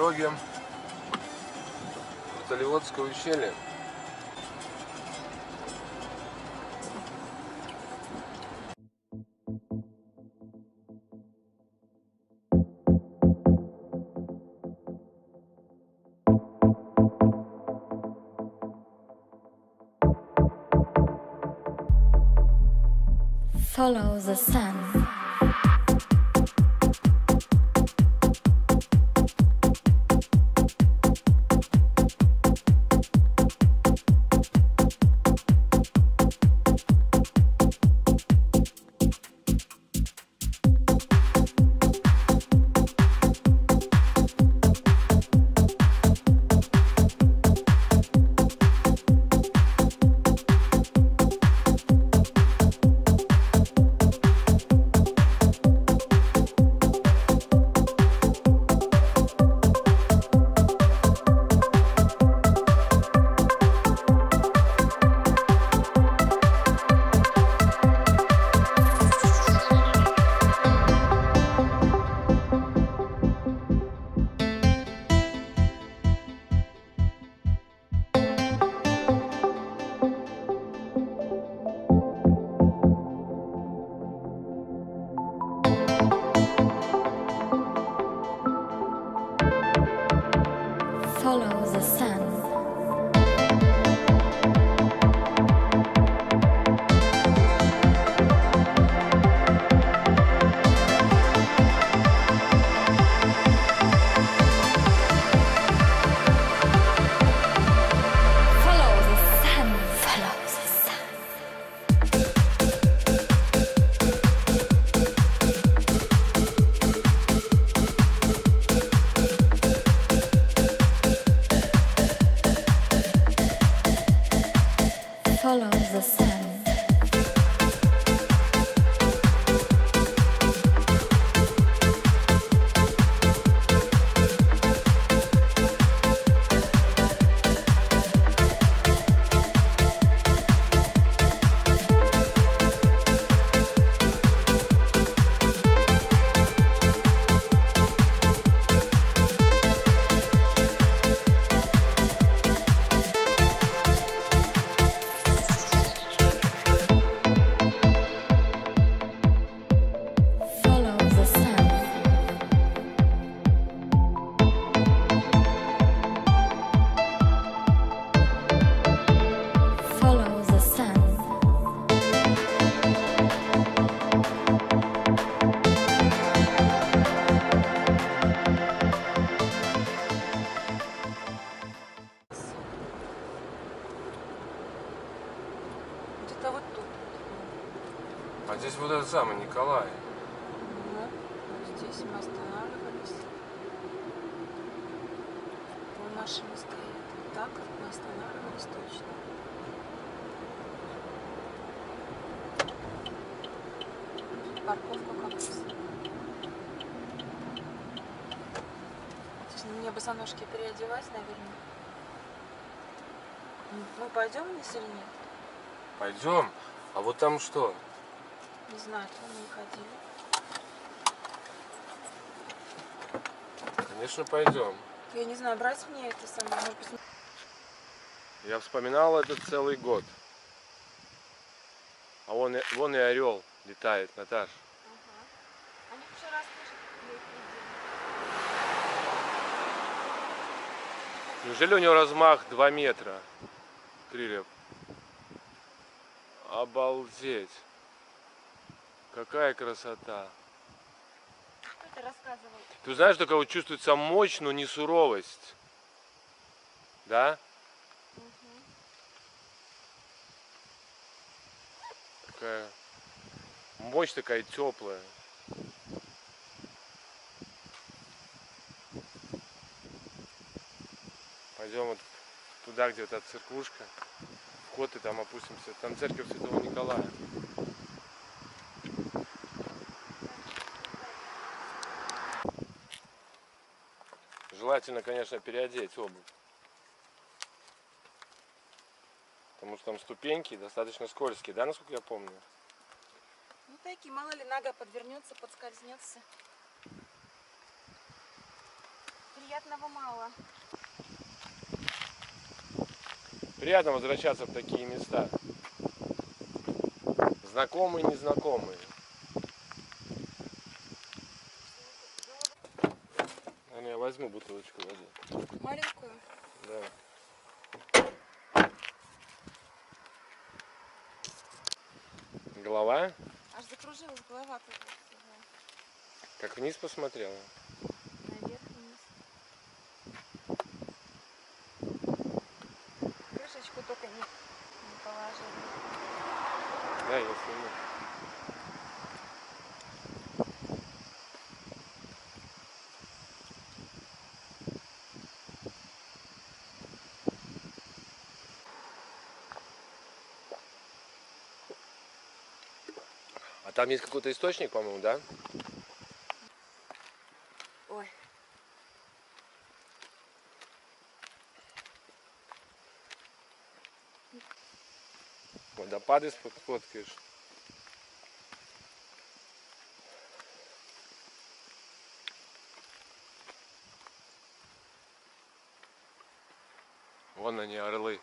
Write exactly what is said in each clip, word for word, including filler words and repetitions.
дороге в Талиотское ущелье. Follow the sun. Follow the sun. Follow the sun. Где-то вот тут. А здесь вот этот самый Николай. Вот, вот здесь мы останавливались. Вон машины стоят. Вот так мы останавливались точно. Тут парковка как раз. Мне бы за ножки переодевать, наверное. Мы пойдем вниз или нет? Пойдем. А вот там что? Не знаю, туда мы не ходили. Конечно, пойдем. Я не знаю, брать мне это самое, может быть... Я вспоминал это целый год. А вон, вон и орел летает, Наташ. Ага. Они вчера слышали. Неужели у него размах два метра? Крыльев. Обалдеть. Какая красота. Кто это рассказывал? Ты знаешь, только вот чувствуется мощь, но не суровость. Да? Угу. Такая мощь такая теплая. Пойдем вот туда, где вот эта церквушка. Вход, и там опустимся. Там церковь Святого Николая. Желательно, конечно, переодеть обувь. Потому что там ступеньки достаточно скользкие, да, насколько я помню? Ну такие, мало ли нога подвернется, подскользнется. Илья Приятного мало. Приятно возвращаться в такие места. Знакомые, незнакомые. Наверное, я возьму бутылочку воды. Маленькую? Да. Голова? Аж закружилась голова. Как, Как вниз посмотрела? наверх вниз. Крышечку только не, не положили. Да, я сниму. А там есть какой-то источник, по-моему, да? Ой. Водопады сфоткаешь. Вон они, орлы.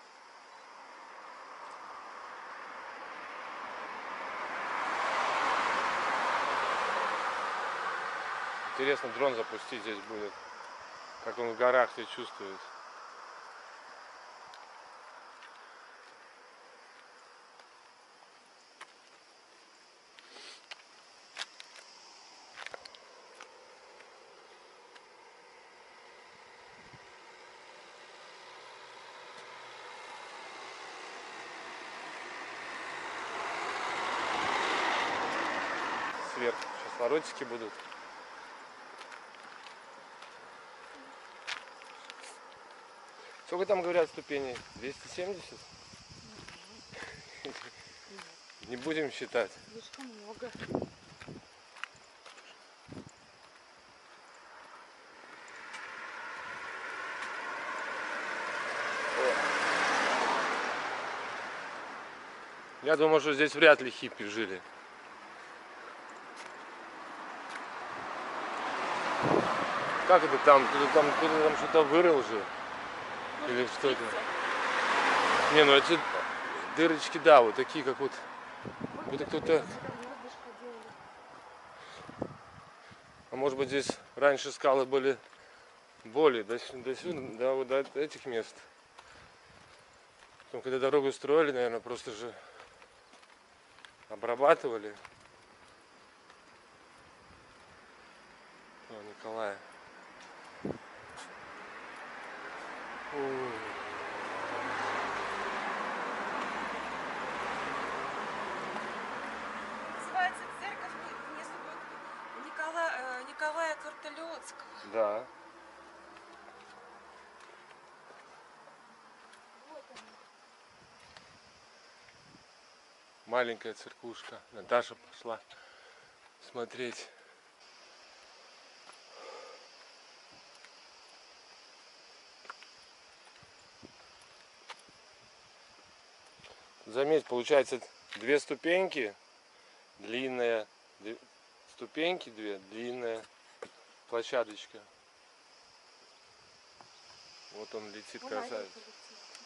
Интересно, дрон запустить здесь будет. Как он в горах себя чувствует. Сверху сейчас воротики будут. Сколько там говорят ступеней? двести семьдесят? Не будем считать. Слишком много. Я думаю, что здесь вряд ли хиппи жили. Как это там? Кто-то там, кто-то там что-то вырыл же? Или что это? Не, ну эти дырочки, да, вот такие, как вот. Это кто-то. А может быть здесь раньше скалы были более до, до сюда, до, вот до этих мест. Потом, когда дорогу строили, наверное, просто же обрабатывали. О, Николая. Ой. Называется церковь внизу Николая, Николая Карталеоцкого. Да. Вот она. Маленькая церквушка. Наташа пошла смотреть. Заметь, получается две ступеньки, длинная, две, ступеньки две, длинная площадочка. Вот он летит, Вон красавец. орел полетел.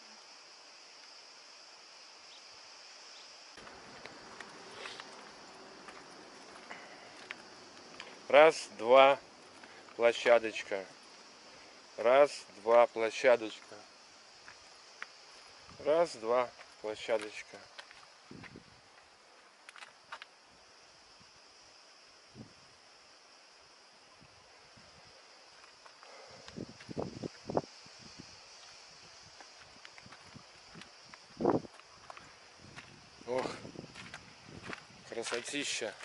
Раз, два, площадочка. Раз, два, площадочка. Раз, два, площадочка. Ох, красотища.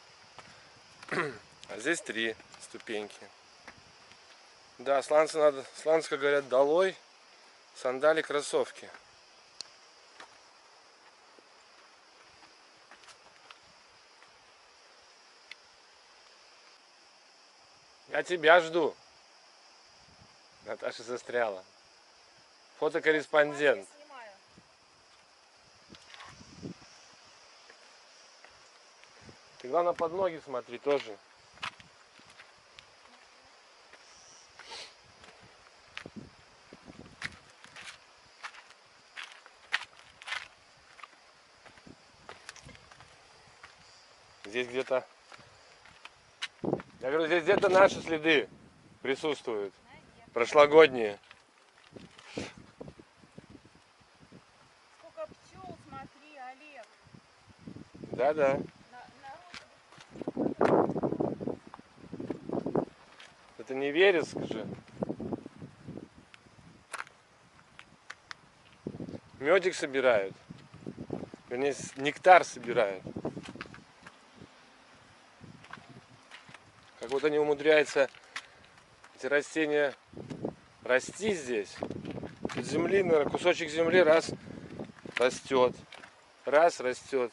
А здесь три ступеньки. Да, сланцы надо, сланцы, как говорят, долой, сандали, кроссовки. Я тебя жду. Наташа застряла. Фотокорреспондент. Ты главное под ноги смотри тоже. здесь где-то... Я говорю, здесь где-то наши следы присутствуют. Прошлогодние. Сколько пчел, смотри, Олег. Да-да. Это не вереск же. Медик собирают. Вернее, нектар собирают. Как вот они умудряются, эти растения, расти здесь. От земли, наверное, кусочек земли раз растет. Раз растет.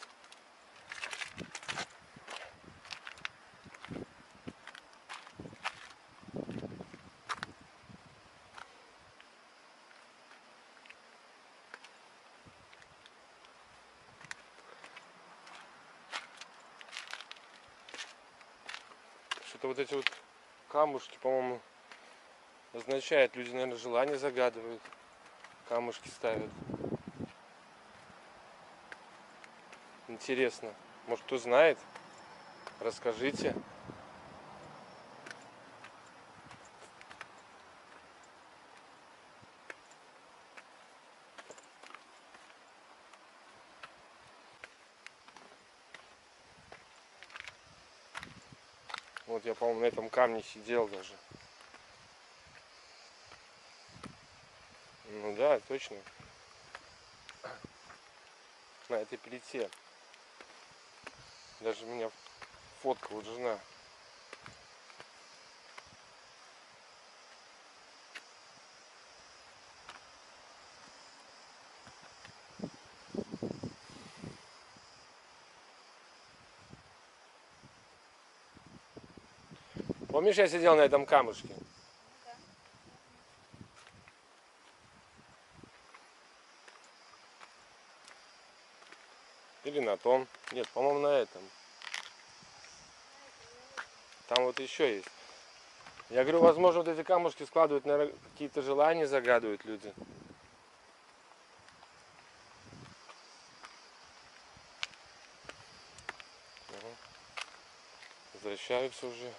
Что-то вот эти вот камушки, по-моему, означает, люди, наверное, желание загадывают, камушки ставят. Интересно, может, кто знает, расскажите. Вот я, по-моему, на этом камне сидел даже. Ну да, точно. На этой плите. Даже меня фоткала жена. Помнишь, я сидел на этом камушке? Или на том. Нет, по-моему, на этом. Там вот еще есть. Я говорю, возможно, вот эти камушки складывают, наверное, какие-то желания загадывают люди. Угу. Возвращаются уже.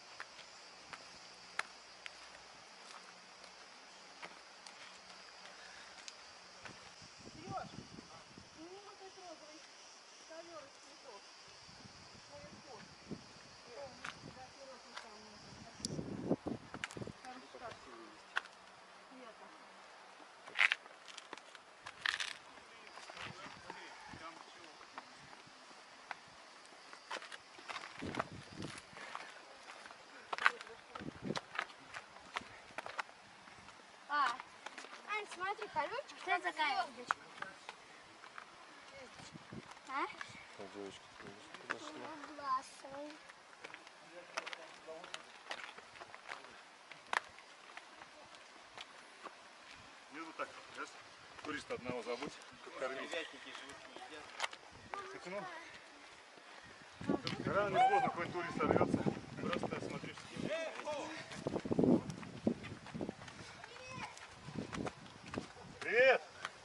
А, Ань, смотри, колючек, что такая удочка? А? Вот девочка подошла. Глазом. Не вот так, раз, туриста одного забудь, как кормить. Так, ну, рано или поздно какой-нибудь турист сорвется, просто смотришь. Привет!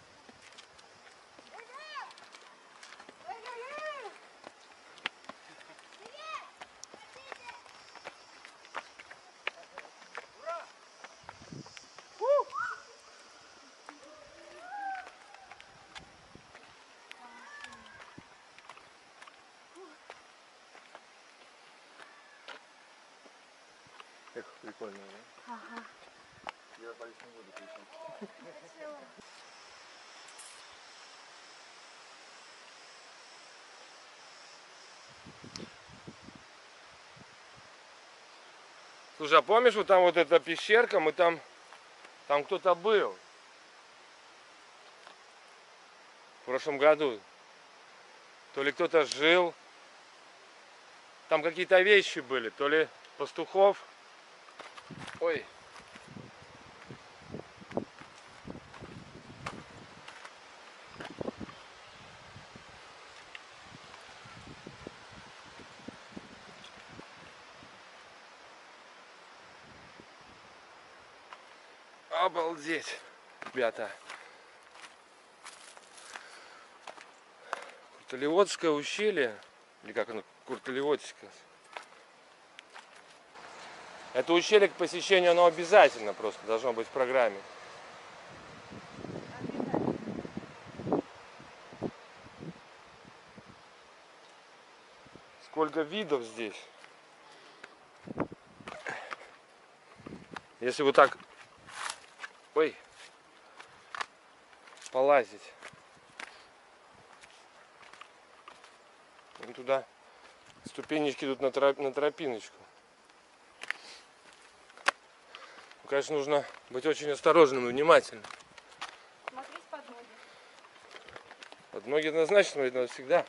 Эх, прикольно, да? Ага. Я боюсь, не буду прийти. Слушай, а помнишь, вот там вот эта пещерка, мы там, там кто-то был в прошлом году. То ли кто-то жил, там какие-то вещи были, то ли пастухов. Ой. Обалдеть, ребята. Курталеводское ущелье, или как оно, Курталиотика. Это ущелье к посещению, оно обязательно просто должно быть в программе. Сколько видов здесь. Если вот так, ой, полазить. Вон туда ступенечки идут на, троп, на тропиночку. Ну, конечно, нужно быть очень осторожным и внимательным. Смотреть под ноги. Под ноги однозначно смотреть надо всегда.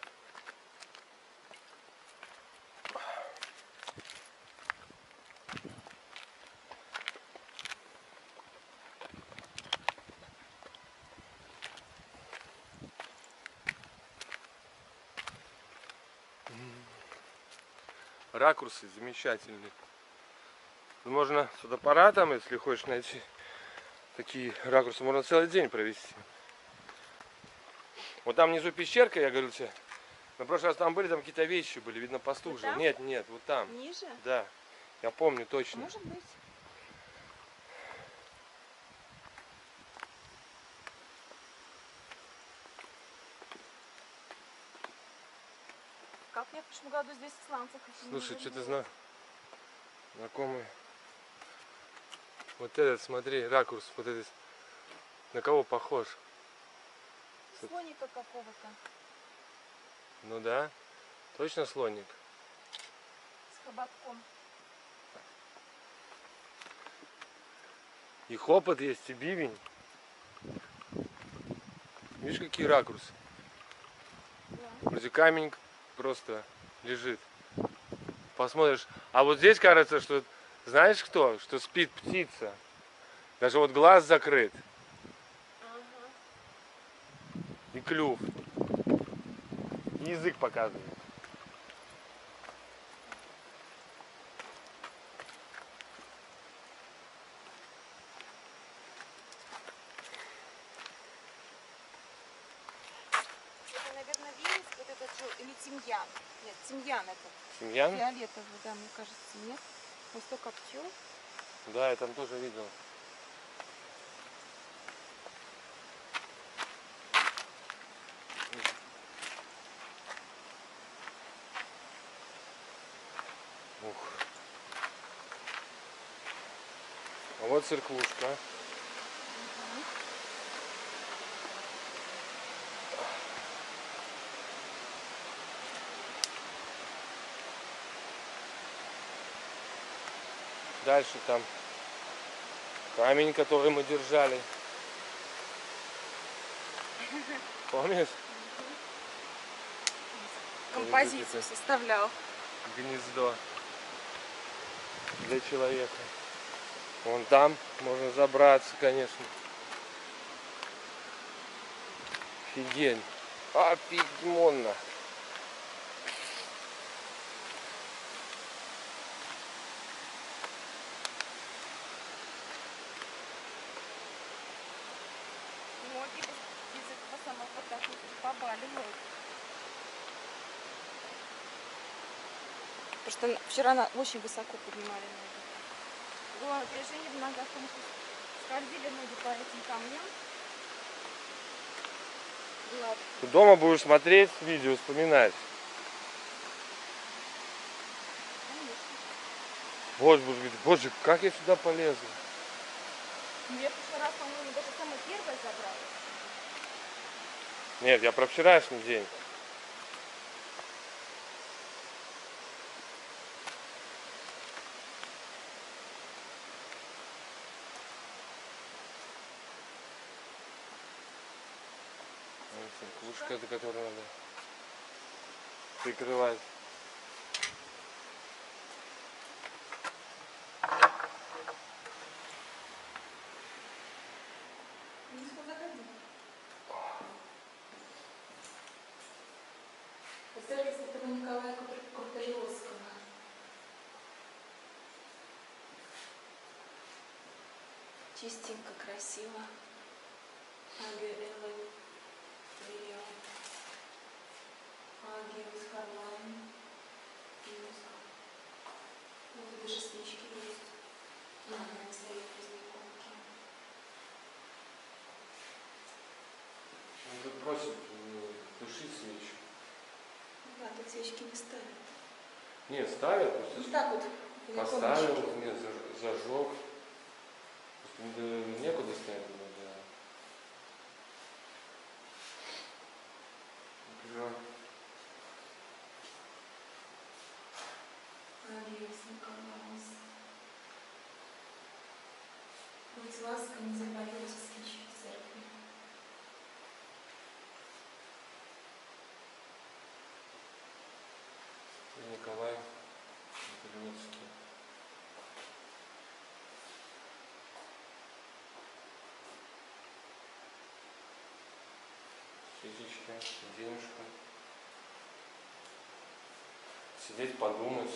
Ракурсы замечательные. Можно с фотоаппаратом, если хочешь найти такие ракурсы, можно целый день провести. Вот там внизу пещерка, я говорю тебе. На прошлый раз там были, там какие-то вещи были, видно, пастух жил. Нет, нет, вот там. Ниже? Да, я помню точно. Может быть. Как я в прошлом году здесь исландцев еще не Слушай, что ты видела. знаешь? Знакомый. Вот этот, смотри, ракурс, вот этот. На кого похож? Слоника какого-то. Ну да, точно слоник. С хоботком. И хопот есть, и бивень. Видишь, какие ракурсы? Да. Вроде камень просто лежит. Посмотришь. А вот здесь кажется, что знаешь кто? Что спит птица. Даже вот глаз закрыт. Ага. И клюв. И язык показывает. Это, наверное, вереск, вот этот жел- или тимьян. Нет, тимьян это. Тимьян? Фиолетовый, да, мне кажется, нет. Он столько пчел. Да, я там тоже видел. Ух. А вот церквушка. Дальше там камень, который мы держали. Помнишь? Композицию составлял. Гнездо для человека. Вон там можно забраться, конечно. Офигень. Офигенно. Ноги без этого самого вот так вот побаливают. Потому что на- вчера на- очень высоко поднимали ноги. Было напряжение в ногах, потому что скользили ноги по этим камням. Гладко. Ты дома будешь смотреть видео, вспоминать. Конечно. Боже, боже, боже, как я сюда полезу? Ну, я в прошлый раз, по-моему, даже самое первое забрала. Нет, я про вчерашний день. Церквушка, это которую надо прикрывать. Церковь Святого Николая Курталиотского. Чистенько, красиво. Агиелы, Агиус Харлайн. выше свечки есть. Ну, она стоит возле иконки. Он тут просит тушить свечи. Ну да, тут свечки не ставят. Нет, ставят, просто Ну так вот, возле поставил, иконочки. нет, заж- зажег. Просто некуда ставить было, да. Например, Молодец, Николаус. Будь ласка, не запалите свечи в церкви. Николай Материнский. Физичка, денежка. Сидеть, подумать.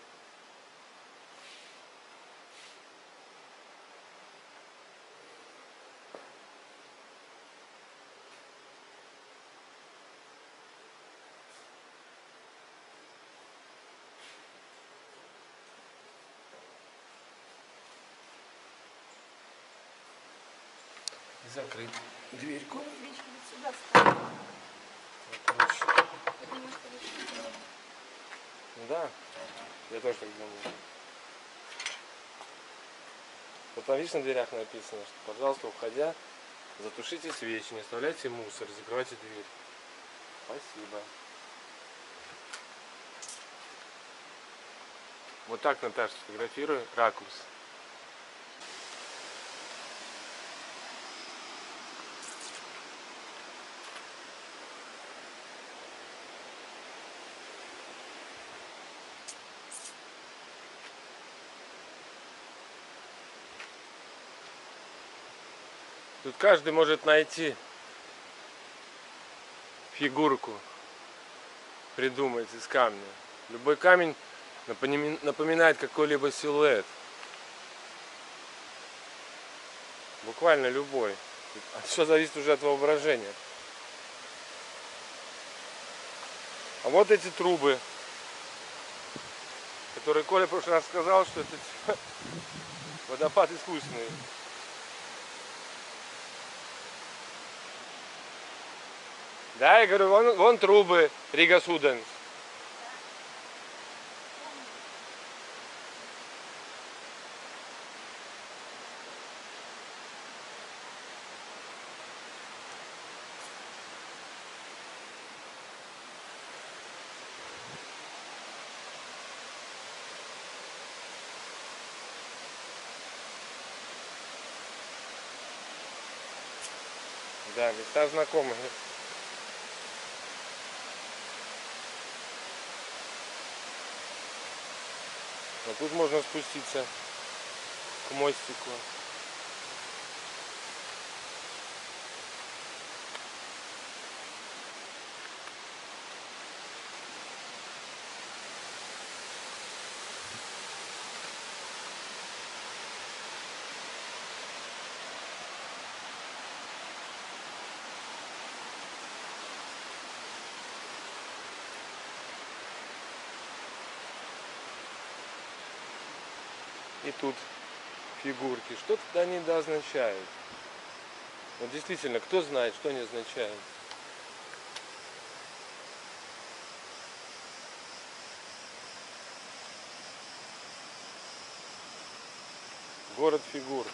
И закрыть дверьку. Свечки вот сюда ставят. Вот лучше. Это немножко решительно. Да, я тоже так думаю. Вот там, видишь, на дверях написано, что, пожалуйста, уходя, затушите свечи, не оставляйте мусор, закрывайте дверь. Спасибо. Вот так, Наташа, сфотографирую ракурс. Тут каждый может найти фигурку, придумать из камня. Любой камень напоми- напоминает какой-либо силуэт. Буквально любой. Все зависит уже от воображения. А вот эти трубы, которые Коля в прошлый раз сказал, что это водопад искусственный. Да, я говорю, вон, вон трубы Рига Суденс. Да, места знакомые. А тут можно спуститься к мостику. И тут фигурки. Что тут они да означают? Вот действительно, кто знает, что они означают? Город фигур.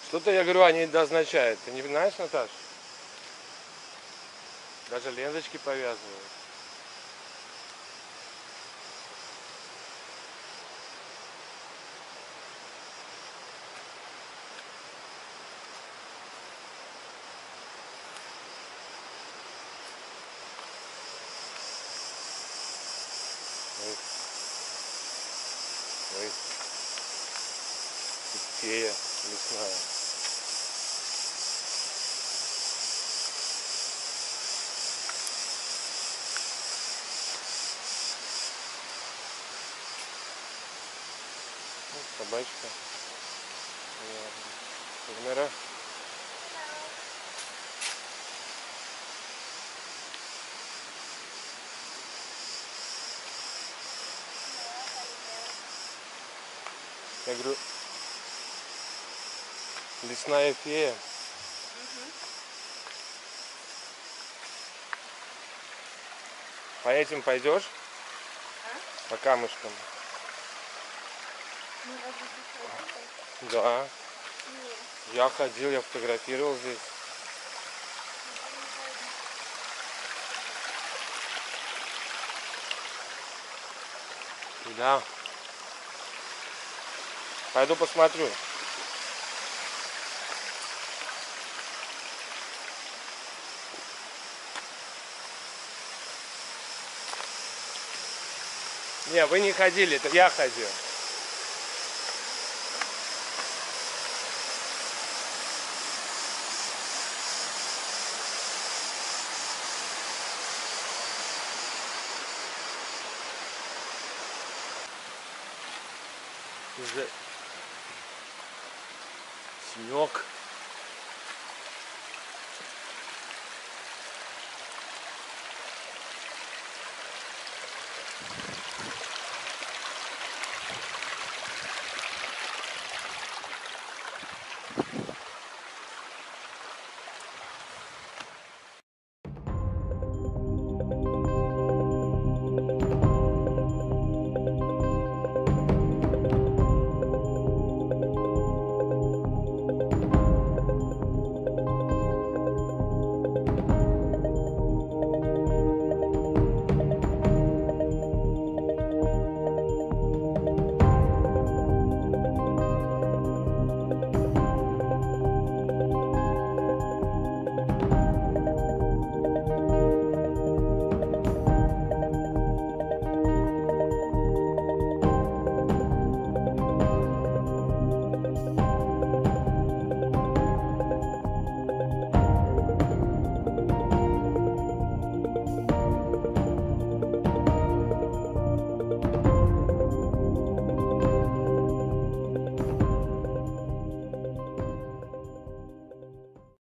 Что-то, я говорю, они означают. Ты не знаешь, Наташ? Даже ленточки повязывают. Ой. Ой. Тут фея лесная. Вот собачка. Камера. Я говорю, лесная фея. По этим пойдешь? По камушкам? Да. Я ходил, я фотографировал здесь. Да. Пойду посмотрю. Не, вы не ходили, это я ходил. Уже снег.